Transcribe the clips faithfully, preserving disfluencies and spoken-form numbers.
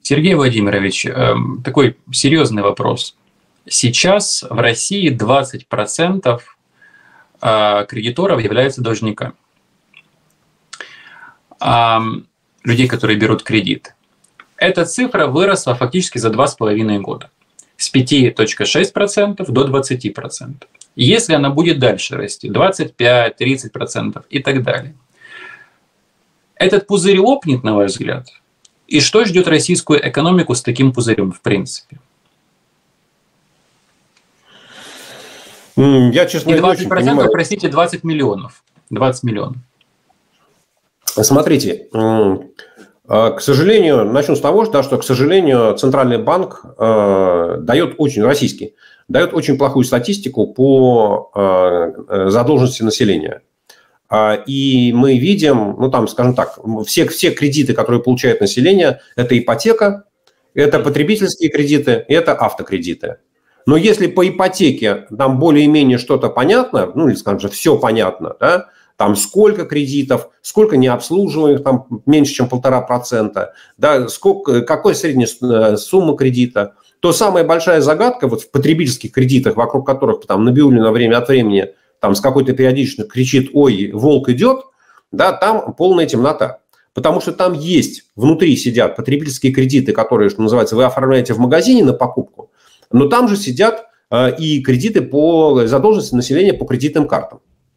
Сергей Владимирович, такой серьезный вопрос. Сейчас в России двадцать процентов кредиторов являются должниками. Людей, которые берут кредит. Эта цифра выросла фактически за два с половиной года. С пяти целых шесть десятых процента до двадцати процентов. Если она будет дальше расти, двадцать пять - тридцать процентов и так далее. Этот пузырь лопнет, на ваш взгляд? И что ждет российскую экономику с таким пузырем, в принципе? Я, честно, и двадцать процентов, простите, двадцать миллионов. двадцать миллионов. Смотрите, к сожалению, начну с того, что, к сожалению, Центральный банк дает очень, российский, дает очень плохую статистику по задолженности населения. И мы видим, ну там, скажем так, все, все кредиты, которые получает население, это ипотека, это потребительские кредиты, это автокредиты. Но если по ипотеке там более-менее что-то понятно, ну или, скажем, все понятно, да, там сколько кредитов, сколько необслуживаемых, там меньше, чем полтора процента, да, сколько, какой средняя сумма кредита, то самая большая загадка вот в потребительских кредитах, вокруг которых там Набиуллина время от времени там с какой-то периодичностью кричит: ой, волк идет, да, там полная темнота. Потому что там есть, внутри сидят потребительские кредиты, которые, что называется, вы оформляете в магазине на покупку, но там же сидят э, и кредиты по задолженности населения по кредитным картам.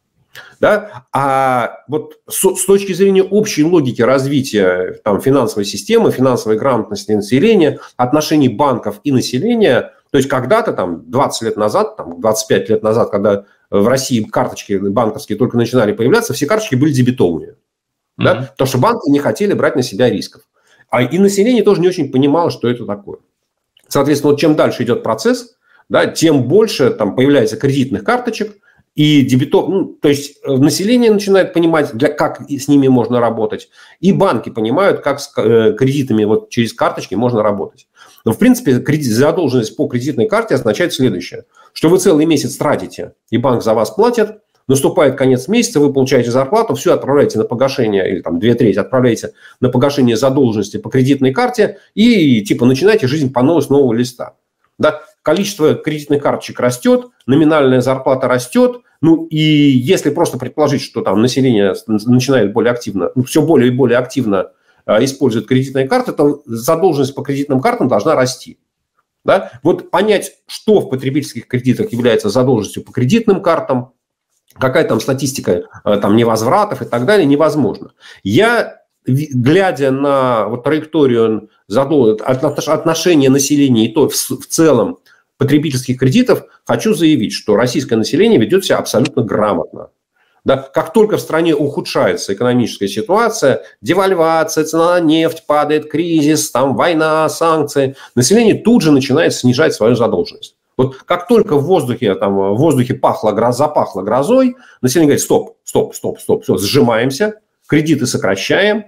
Да? А вот с, с точки зрения общей логики развития там, финансовой системы, финансовой грамотности населения, отношений банков и населения, то есть когда-то, там, двадцать лет назад, там, двадцать пять лет назад, когда в России карточки банковские только начинали появляться, все карточки были дебетовые. Mm-hmm. Да? Потому что банки не хотели брать на себя рисков. А и население тоже не очень понимало, что это такое. Соответственно, вот чем дальше идет процесс, да, тем больше там появляется кредитных карточек, и дебетов, ну, то есть население начинает понимать, для, как с ними можно работать, и банки понимают, как с э, кредитами вот через карточки можно работать. Но, в принципе, кредит, задолженность по кредитной карте означает следующее, что вы целый месяц тратите, и банк за вас платит, наступает конец месяца, вы получаете зарплату, все отправляете на погашение, или там две трети отправляете на погашение задолженности по кредитной карте, и типа начинаете жизнь по новой с нового листа. Да? Количество кредитных карточек растет, номинальная зарплата растет. Ну и если просто предположить, что там население начинает более активно, ну, все более и более активно э, использует кредитные карты, то задолженность по кредитным картам должна расти. Да? Вот понять, что в потребительских кредитах является задолженностью по кредитным картам, какая там статистика э, там, невозвратов и так далее, невозможно. Я, глядя на вот, траекторию задол... отношения населения и то в, в целом потребительских кредитов, хочу заявить, что российское население ведет себя абсолютно грамотно. Да? Как только в стране ухудшается экономическая ситуация, девальвация, цена на нефть падает, кризис, там, война, санкции, население тут же начинает снижать свою задолженность. Вот как только в воздухе, там, в воздухе пахло, запахло грозой, население говорит: стоп, стоп, стоп, стоп, все, сжимаемся, кредиты сокращаем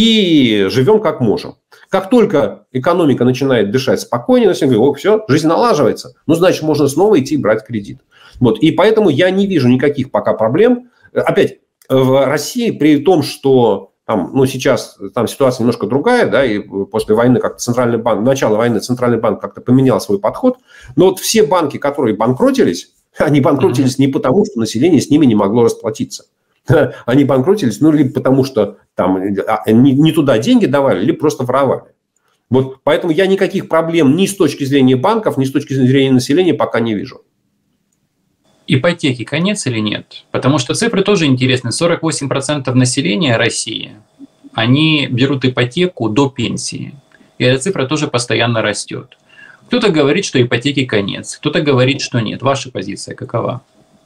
и живем как можем. Как только экономика начинает дышать спокойнее, население говорит: о, все, жизнь налаживается, ну, значит, можно снова идти брать кредит. Вот. И поэтому я не вижу никаких пока проблем. Опять, в России, при том, что там, ну, сейчас там ситуация немножко другая, да, и после войны как Центральный банк, начала войны Центральный банк как-то поменял свой подход, но вот все банки, которые банкротились, они банкротились mm-hmm. не потому, что население с ними не могло расплатиться. Они банкротились, ну, либо потому, что там не, не туда деньги давали, либо просто воровали. Вот поэтому я никаких проблем ни с точки зрения банков, ни с точки зрения населения пока не вижу. Ипотеки конец или нет? Потому что цифры тоже интересны. сорок восемь процентов населения России, они берут ипотеку до пенсии. И эта цифра тоже постоянно растет. Кто-то говорит, что ипотеки конец, кто-то говорит, что нет. Ваша позиция какова?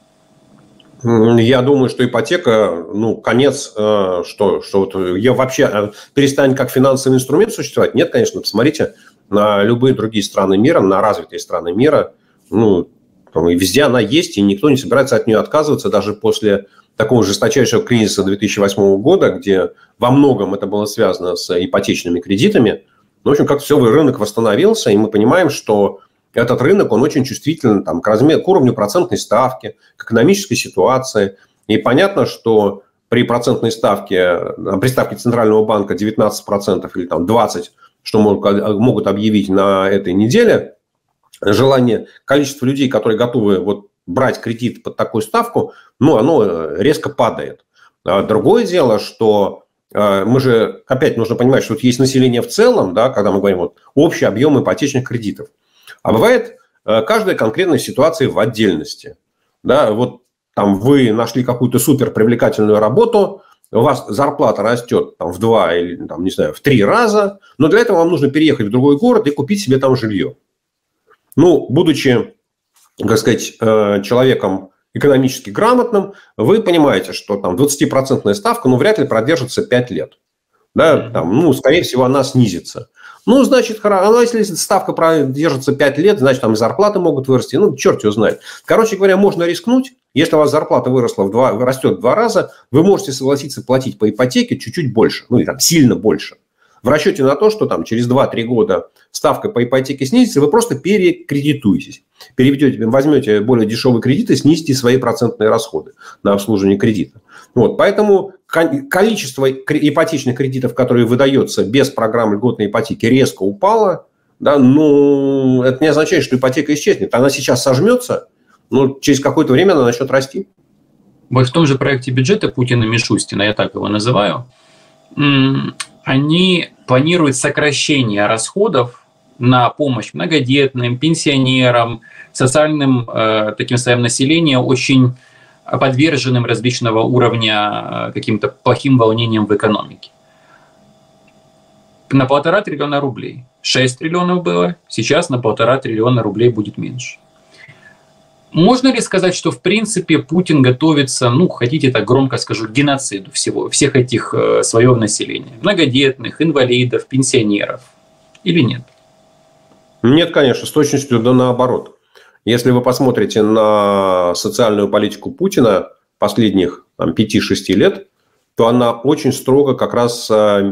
Я думаю, что ипотека, ну, конец, э, что, что вот ее вообще э, перестанет как финансовый инструмент существовать. Нет, конечно, посмотрите на любые другие страны мира, на развитые страны мира, ну, там, и везде она есть, и никто не собирается от нее отказываться, даже после такого жесточайшего кризиса две тысячи восьмого года, где во многом это было связано с ипотечными кредитами. Ну, в общем, как все, рынок восстановился, и мы понимаем, что этот рынок, он очень чувствителен там, к, размеру, к уровню процентной ставки, к экономической ситуации. И понятно, что при процентной ставке, при ставке Центрального банка девятнадцать процентов или там, двадцать процентов что могут объявить на этой неделе, желание, количество людей, которые готовы вот брать кредит под такую ставку, ну, оно резко падает. А другое дело, что мы же, опять нужно понимать, что вот есть население в целом, да, когда мы говорим вот, общий объем ипотечных кредитов. А бывает каждая конкретная ситуация в отдельности. Да, вот там вы нашли какую-то супер привлекательную работу, у вас зарплата растет там, в два или, там, не знаю, в три раза, но для этого вам нужно переехать в другой город и купить себе там жилье. Ну, будучи, так сказать, человеком экономически грамотным, вы понимаете, что там двадцатипроцентная ставка, ну, вряд ли продержится пять лет. Да, там, ну, скорее всего, она снизится. Ну, значит, хорошо. Если ставка продержится пять лет, значит, там и зарплаты могут вырасти. Ну, черт его знает. Короче говоря, можно рискнуть. Если у вас зарплата выросла в два, растет в два раза, вы можете согласиться платить по ипотеке чуть-чуть больше. Ну, и там сильно больше. В расчете на то, что там через два-три года ставка по ипотеке снизится, вы просто перекредитуетесь. Переведете, возьмете более дешевый кредит и снизите свои процентные расходы на обслуживание кредита. Вот, поэтому количество ипотечных кредитов, которые выдается без программы льготной ипотеки, резко упало. Да, ну, это не означает, что ипотека исчезнет. Она сейчас сожмется, но через какое-то время она начнет расти. Вот в том же проекте бюджета Путина Мишустина, я так его называю, они планируют сокращение расходов на помощь многодетным, пенсионерам, социальным э, таким слоям населения, очень подверженным различного уровня э, каким-то плохим волнениям в экономике. На полтора триллиона рублей. шесть триллионов было, сейчас на полтора триллиона рублей будет меньше. Можно ли сказать, что в принципе Путин готовится, ну, хотите так громко скажу, к геноциду всего, всех этих э, слоев населения? Многодетных, инвалидов, пенсионеров? Или нет? Нет, конечно, с точностью да наоборот. Если вы посмотрите на социальную политику Путина последних пяти-шести лет, то она очень строго как раз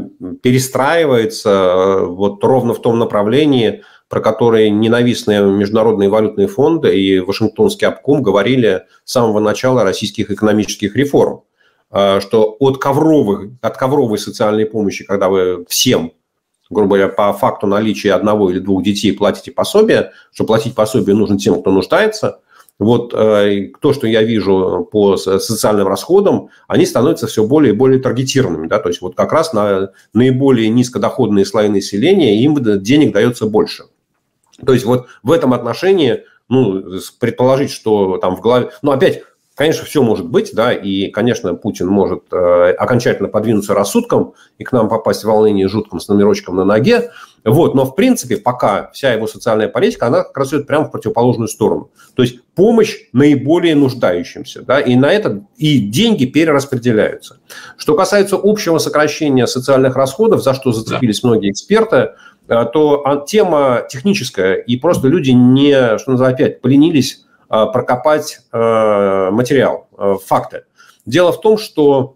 перестраивается вот ровно в том направлении, про которые ненавистные международные валютные фонды и Вашингтонский обком говорили с самого начала российских экономических реформ, что от ковровых, от ковровой социальной помощи, когда вы всем, грубо говоря, по факту наличия одного или двух детей платите пособие, что платить пособие нужно тем, кто нуждается. Вот то, что я вижу по социальным расходам, они становятся все более и более таргетированными. Да? То есть вот как раз на наиболее низкодоходные слои населения им денег дается больше. То есть вот в этом отношении, ну, предположить, что там в голове... Ну, опять, конечно, все может быть, да, и, конечно, Путин может э, окончательно подвинуться рассудком и к нам попасть в волнение жутком с номерочком на ноге. Вот, но, в принципе, пока вся его социальная политика, она как раз идет прямо в противоположную сторону. То есть помощь наиболее нуждающимся, да, и на это и деньги перераспределяются. Что касается общего сокращения социальных расходов, за что зацепились многие эксперты, то тема техническая, и просто люди не, что называется, опять поленились прокопать материал, факты. Дело в том, что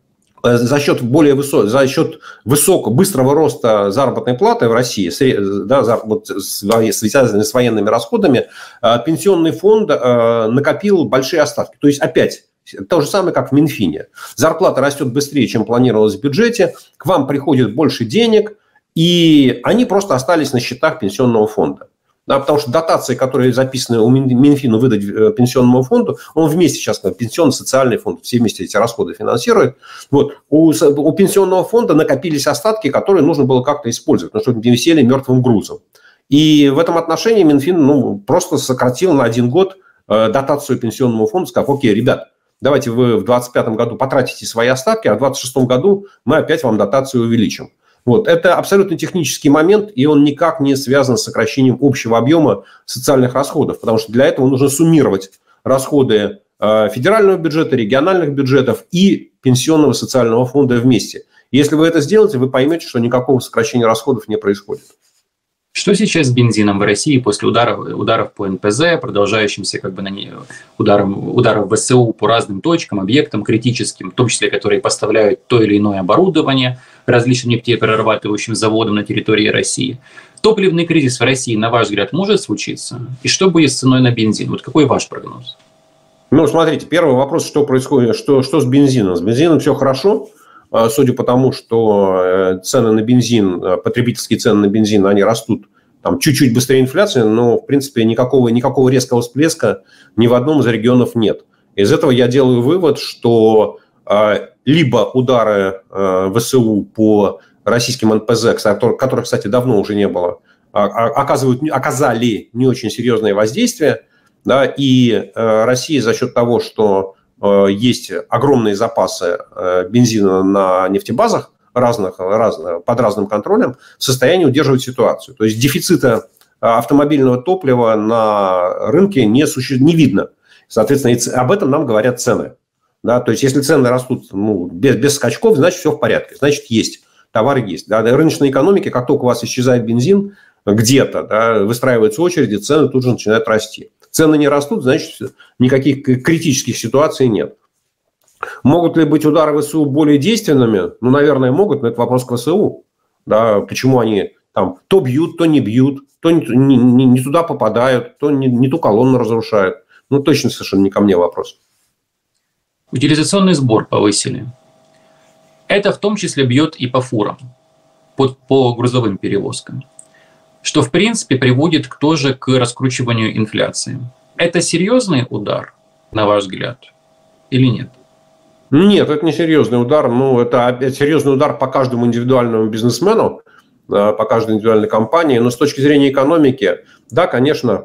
за счет более высокого, за счет высокого, быстрого роста заработной платы в России, да, вот, связанной с военными расходами, пенсионный фонд накопил большие остатки. То есть опять то же самое, как в Минфине. Зарплата растет быстрее, чем планировалось в бюджете, к вам приходит больше денег, и они просто остались на счетах пенсионного фонда. Да, потому что дотации, которые записаны у Минфина выдать пенсионному фонду, он вместе сейчас, пенсионно-социальный фонд, все вместе эти расходы финансирует. Вот. У, у пенсионного фонда накопились остатки, которые нужно было как-то использовать, потому что они висели мертвым грузом. И в этом отношении Минфин ну, просто сократил на один год дотацию пенсионному фонду, сказав: окей, ребят, давайте вы в двадцать пятом году потратите свои остатки, а в двадцать шестом году мы опять вам дотацию увеличим. Вот. Это абсолютно технический момент, и он никак не связан с сокращением общего объема социальных расходов, потому что для этого нужно суммировать расходы федерального бюджета, региональных бюджетов и пенсионного социального фонда вместе. Если вы это сделаете, вы поймете, что никакого сокращения расходов не происходит. Что сейчас с бензином в России после ударов, ударов по эн пэ зэ, продолжающимся как бы на ней, ударом, ударов вэ эс у по разным точкам, объектам критическим, в том числе которые поставляют то или иное оборудование различным нефтеперерабатывающим заводам на территории России? Топливный кризис в России, на ваш взгляд, может случиться? И что будет с ценой на бензин? Вот какой ваш прогноз? Ну, смотрите, первый вопрос, что происходит, что, что с бензином? С бензином все хорошо. судя по тому, что цены на бензин, потребительские цены на бензин, они растут там чуть-чуть быстрее инфляции, но, в принципе, никакого, никакого резкого всплеска ни в одном из регионов нет. Из этого я делаю вывод, что либо удары ВСУ по российским эн пэ зэ, которых, кстати, давно уже не было, оказывают, оказали не очень серьезное воздействие, да, и Россия за счет того, что есть огромные запасы бензина на нефтебазах разных, разных, под разным контролем, в состоянии удерживать ситуацию. То есть дефицита автомобильного топлива на рынке не, суще... не видно. Соответственно, и об этом нам говорят цены. Да? То есть если цены растут ну, без, без скачков, значит все в порядке. Значит есть, товары есть. Да? В рыночной экономике, как только у вас исчезает бензин, где-то да, выстраиваются очереди, цены тут же начинают расти. Цены не растут, значит, никаких критических ситуаций нет. Могут ли быть удары ВСУ более действенными? Ну, наверное, могут, но это вопрос к ВСУ. Да, почему они там то бьют, то не бьют, то не, не, не туда попадают, то не, не ту колонну разрушают. Ну, точно совершенно не ко мне вопрос. Утилизационный сбор повысили. Это в том числе бьет и по фурам, по, по грузовым перевозкам, что, в принципе, приводит к, тоже к раскручиванию инфляции. Это серьезный удар, на ваш взгляд, или нет? Нет, это не серьезный удар. Ну, это серьезный удар по каждому индивидуальному бизнесмену, по каждой индивидуальной компании. Но с точки зрения экономики, да, конечно,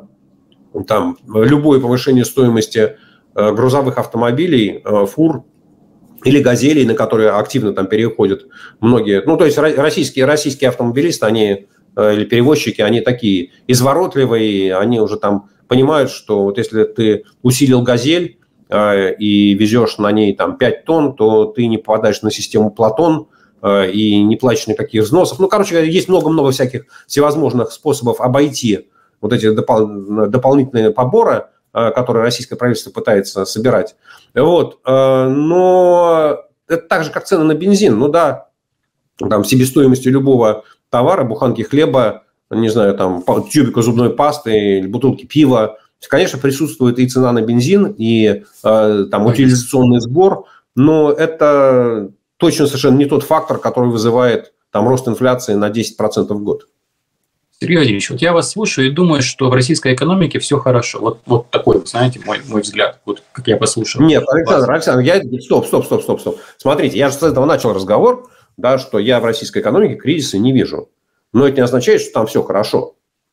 там любое повышение стоимости грузовых автомобилей, фур или газелей, на которые активно там переходят многие. Ну, то есть российские, российские автомобилисты, они... или перевозчики, они такие изворотливые, они уже там понимают, что вот если ты усилил «Газель» э, и везешь на ней там пять тонн, то ты не попадаешь на систему «Платон» э, и не платишь никаких взносов. Ну, короче, есть много-много всяких всевозможных способов обойти вот эти допол- дополнительные поборы, э, которые российское правительство пытается собирать. Вот. Э, но это так же, как цены на бензин. Ну да, там себестоимостью любого товара, буханки хлеба, не знаю, там, тюбика зубной пасты, бутылки пива. Конечно, присутствует и цена на бензин, и э, там утилизационный сбор, но это точно совершенно не тот фактор, который вызывает там рост инфляции на десять процентов в год. Сергей Владимирович, вот я вас слушаю и думаю, что в российской экономике все хорошо. Вот, вот такой, знаете, мой, мой взгляд, вот как я послушал. Нет, Александр, Александр, я... Стоп, стоп, стоп, стоп, стоп. Смотрите, я же с этого начал разговор, да, что я в российской экономике кризиса не вижу. Но это не означает, что там все хорошо.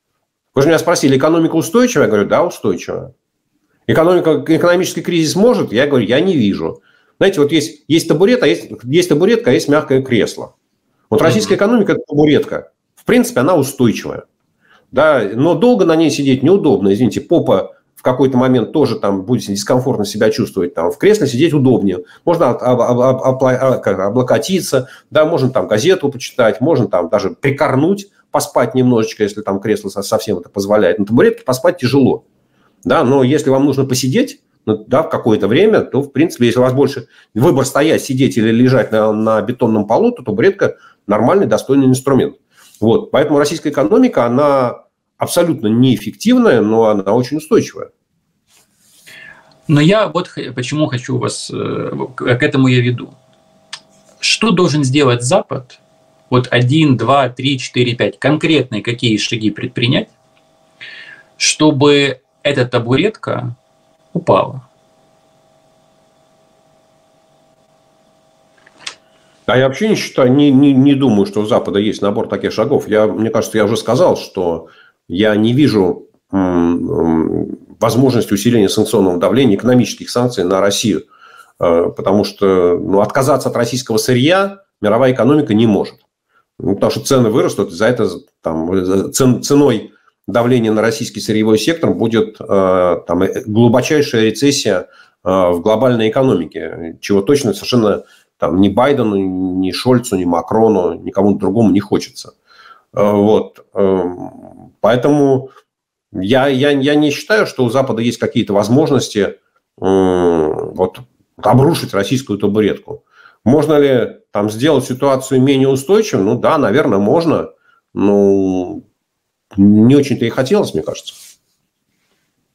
Вы же меня спросили, экономика устойчивая? Я говорю, да, устойчивая. Экономика, экономический кризис может? Я говорю, я не вижу. Знаете, вот есть, есть табурет, а есть, есть табуретка, а есть мягкое кресло. Вот российская экономика – это табуретка. В принципе, она устойчивая. Да, но долго на ней сидеть неудобно. Извините, попа в какой-то момент тоже там будете дискомфортно себя чувствовать. Там, в кресле сидеть удобнее. Можно облокотиться, да, можно там газету почитать, можно там даже прикорнуть, поспать немножечко, если там кресло совсем это позволяет. На табуретке поспать тяжело. Да, но если вам нужно посидеть, ну, да, в какое-то время, то, в принципе, если у вас больше выбор стоять, сидеть или лежать на, на бетонном полу, то табуретка нормальный, достойный инструмент. Вот. Поэтому российская экономика, она абсолютно неэффективная, но она очень устойчивая. Но я вот почему хочу вас, к этому я веду. Что должен сделать Запад? Вот один, два, три, четыре, пять. Конкретные какие шаги предпринять, чтобы эта табуретка упала? А я вообще не считаю, не, не, не думаю, что у Запада есть набор таких шагов. Я, мне кажется, я уже сказал, что я не вижу м, м, возможности усиления санкционного давления, экономических санкций на Россию. Потому что ну, отказаться от российского сырья мировая экономика не может. Ну, потому что цены вырастут, и за это там, цен, ценой давления на российский сырьевой сектор будет там, глубочайшая рецессия в глобальной экономике, чего точно совершенно там, ни Байдену, ни Шольцу, ни Макрону, никому другому не хочется. Вот. Поэтому я, я, я не считаю, что у Запада есть какие-то возможности вот, обрушить российскую табуретку. Можно ли там сделать ситуацию менее устойчивой? Ну да, наверное, можно. Но не очень-то и хотелось, мне кажется.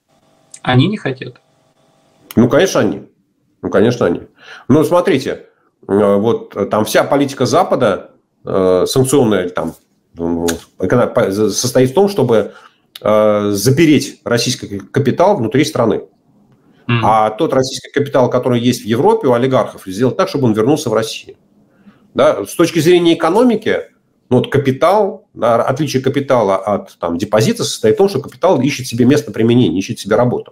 Они не хотят? Ну, конечно, они. Ну, конечно, они. Но смотрите, вот там вся политика Запада, санкционная, там, состоит в том, чтобы запереть российский капитал внутри страны. Mm-hmm. А тот российский капитал, который есть в Европе у олигархов, сделать так, чтобы он вернулся в Россию. Да? С точки зрения экономики, ну, вот капитал, да, отличие капитала от там, депозита состоит в том, что капитал ищет себе место применения, ищет себе работу.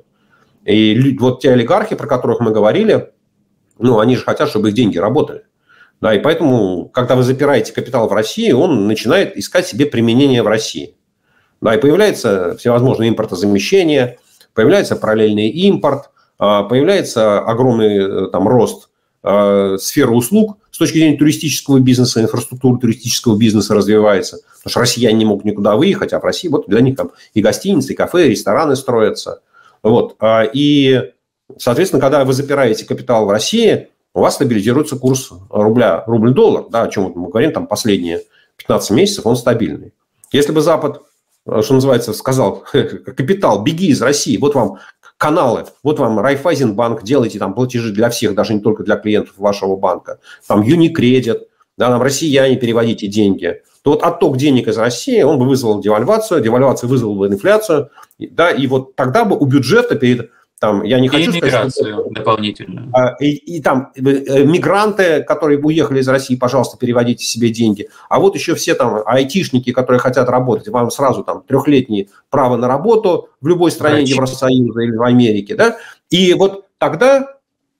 И вот те олигархи, про которых мы говорили, ну, они же хотят, чтобы их деньги работали. Да, и поэтому, когда вы запираете капитал в России, он начинает искать себе применение в России. Да, и появляется всевозможные импортозамещения, появляется параллельный импорт, появляется огромный там, рост э, сферы услуг с точки зрения туристического бизнеса, инфраструктура туристического бизнеса развивается. Потому что россияне не могут никуда выехать, а в России вот для них там и гостиницы, и кафе, и рестораны строятся. Вот. И, соответственно, когда вы запираете капитал в России, у вас стабилизируется курс рубля, рубль-доллар, да, о чем мы говорим, там последние пятнадцать месяцев он стабильный. Если бы Запад, что называется, сказал, капитал, беги из России, вот вам каналы, вот вам Райффайзенбанк, делайте там платежи для всех, даже не только для клиентов вашего банка, там Юникредит, да, там россияне переводите деньги, то вот отток денег из России, он бы вызвал девальвацию, девальвация вызвала бы инфляцию, да, и вот тогда бы у бюджета перед там, я не хочу и сказать, что... дополнительную. И, и там мигранты, которые уехали из России, пожалуйста, переводите себе деньги. А вот еще все там айтишники, которые хотят работать, вам сразу там трехлетнее право на работу в любой стране Врач. Евросоюза или в Америке. Да? И вот тогда,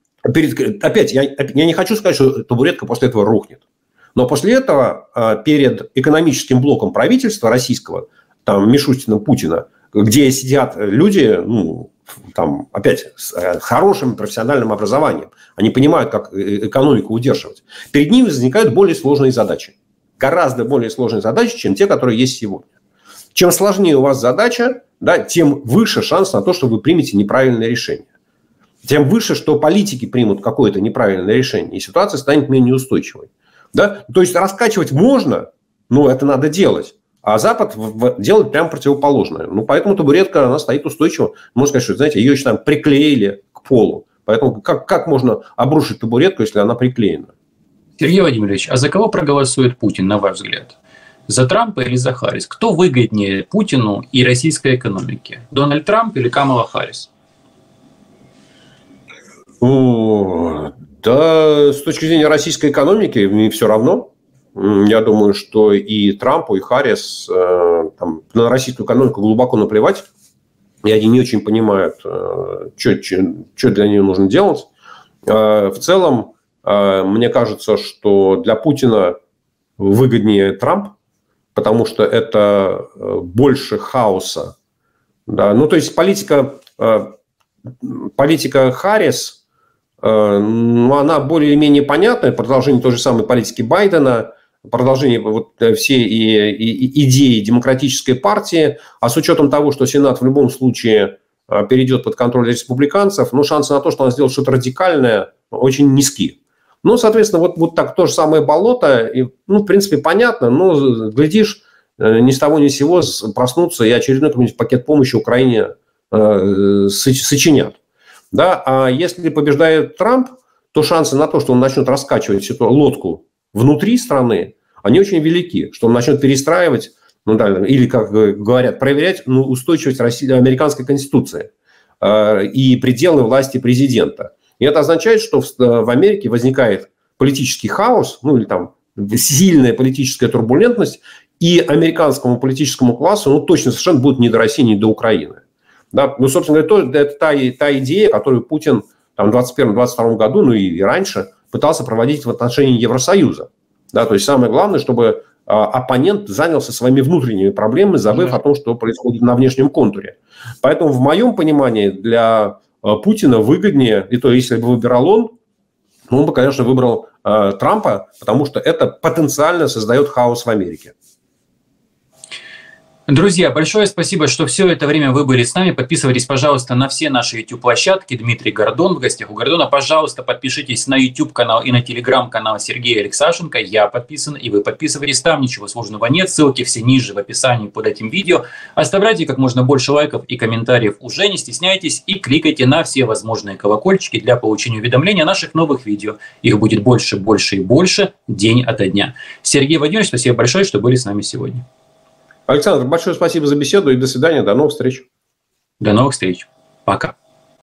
перед, опять, я, я не хочу сказать, что табуретка после этого рухнет. Но после этого перед экономическим блоком правительства российского, там Мишустина, Путина, где сидят люди, ну, там, опять, с хорошим профессиональным образованием. Они понимают, как экономику удерживать. Перед ними возникают более сложные задачи. Гораздо более сложные задачи, чем те, которые есть сегодня. Чем сложнее у вас задача, да, тем выше шанс на то, что вы примете неправильное решение. Тем выше, что политики примут какое-то неправильное решение, и ситуация станет менее устойчивой. Да? То есть раскачивать можно, но это надо делать. А Запад делает прямо противоположное. Ну, поэтому табуретка, она стоит устойчиво. Можно сказать, что, знаете, ее еще там приклеили к полу. Поэтому как, как можно обрушить табуретку, если она приклеена? Сергей Владимирович, а за кого проголосует Путин, на ваш взгляд? За Трампа или за Харрис? Кто выгоднее Путину и российской экономике? Дональд Трамп или Камала Харрис? О, да, с точки зрения российской экономики мне все равно. Я думаю, что и Трампу, и Харрис э, там, на российскую экономику глубоко наплевать. И они не очень понимают, э, что для нее нужно делать. Э, в целом, э, мне кажется, что для Путина выгоднее Трамп, потому что это больше хаоса. Да? Ну, то есть политика, э, политика Харрис, э, ну, она более-менее понятная, продолжение той же самой политики Байдена, продолжение вот всей и, и, идеи демократической партии, а с учетом того, что Сенат в любом случае перейдет под контроль республиканцев, ну, шансы на то, что он сделает что-то радикальное, очень низки. Ну, соответственно, вот, вот так то же самое болото, и, ну, в принципе, понятно, но, глядишь, ни с того ни с сего проснуться и очередной какой-нибудь пакет помощи Украине э, сочинят. Да? А если побеждает Трамп, то шансы на то, что он начнет раскачивать эту лодку внутри страны, они очень велики, что он начнет перестраивать, ну, да, или, как говорят, проверять ну, устойчивость России, американской конституции э, и пределы власти президента. И это означает, что в, в Америке возникает политический хаос, ну, или там сильная политическая турбулентность, и американскому политическому классу ну, точно совершенно будет не до России, не до Украины. Да? Ну, собственно говоря, это та, та идея, которую Путин там, в двадцать первом - двадцать втором году, ну и раньше, пытался проводить в отношении Евросоюза. Да, то есть самое главное, чтобы а, оппонент занялся своими внутренними проблемами, забыв mm-hmm. о том, что происходит на внешнем контуре. Поэтому в моем понимании для а, Путина выгоднее, и то если бы выбирал он, он бы, конечно, выбрал а, Трампа, потому что это потенциально создает хаос в Америке. Друзья, большое спасибо, что все это время вы были с нами. Подписывайтесь, пожалуйста, на все наши YouTube-площадки. Дмитрий Гордон в гостях у Гордона. Пожалуйста, подпишитесь на YouTube-канал и на Telegram-канал Сергея Алексашенко. Я подписан, и вы подписывайтесь. Там ничего сложного нет. Ссылки все ниже в описании под этим видео. Оставляйте как можно больше лайков и комментариев. Уже не стесняйтесь и кликайте на все возможные колокольчики для получения уведомления о наших новых видео. Их будет больше, больше и больше день ото дня. Сергей Владимирович, спасибо большое, что были с нами сегодня. Александр, большое спасибо за беседу и до свидания, до новых встреч. До новых встреч. Пока.